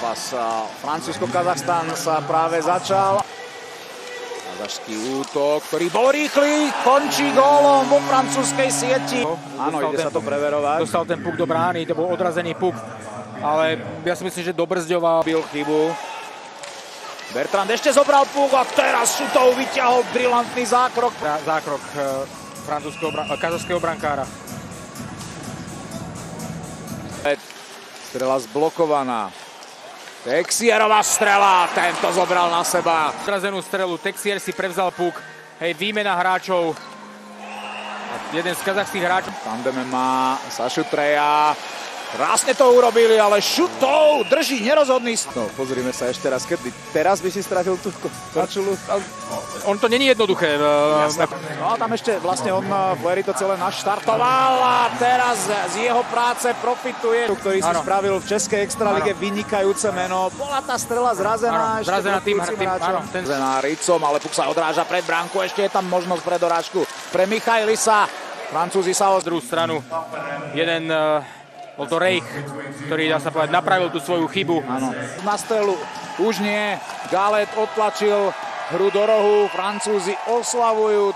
Zápas Francúzsko-Kazachstan sa práve začal. Kazašský útok, ktorý bol rýchly, končí gólom vo francúzskej sieti. Áno, ide sa to preverovať. Dostal ten puk do brány, to bol odrazený puk, ale ja si myslím, že dobrzďoval. Bil chybu. Bertrand ešte zobral puk a teraz šutov vyťahol brilantný zákrok. Zákrok kazachského brankára. Strela zblokovaná. Texierová strela, tento zobral na seba. Odrazenú strelu, Texier si prevzal puk, hej, výmena hráčov. Jeden z kazachských hráčov. V tandeme má Sašu Treja. Krásne to urobili, ale šutov drží nerozhodný. No, pozrime sa ešte raz, kedy teraz by si stratil tú korčulu. On to není jednoduché. No a tam ešte vlastne on Fleury to celé naštartoval a teraz z jeho práce profituje, ktorý si spravil v českej extralige vynikajúce meno. Bola tá strela zrazená ešte tým hráčom. Zrazená Ricom, ale puk sa odráža pred bránku, ešte je tam možnosť pre dorážku pre Michailisa. Francúzi sa druhú stranu. Jeden bol to Reich, ktorý, dá sa povedať, napravil tú svoju chybu. Áno. Na strelu už nie. Galet odtlačil hru do rohu. Francúzi oslavujú.